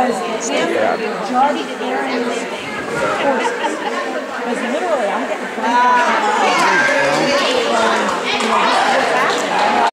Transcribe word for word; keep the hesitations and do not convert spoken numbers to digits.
was him, Judge Aaron's horses. Because literally, I'm getting